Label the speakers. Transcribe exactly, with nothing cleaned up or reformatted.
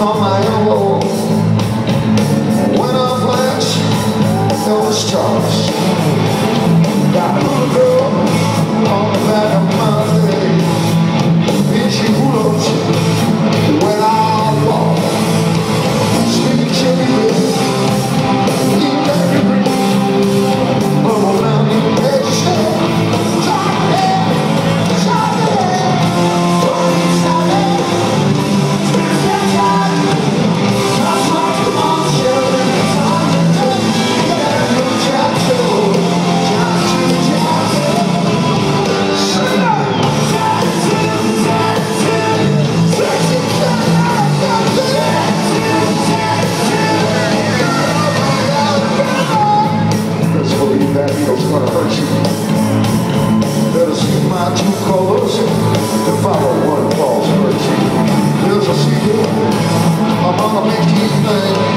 Speaker 1: on my elbow. When I flash, there was stars. Got a little girl on the back of my leg. And she follows when I walk. Sweet cherry, you let me breathe. Oh, now you make me stay. Stop it, stop it, stop it. That needle's gonna hurt you. Better see my two colors to follow one false virtue. There's a secret among a big thing.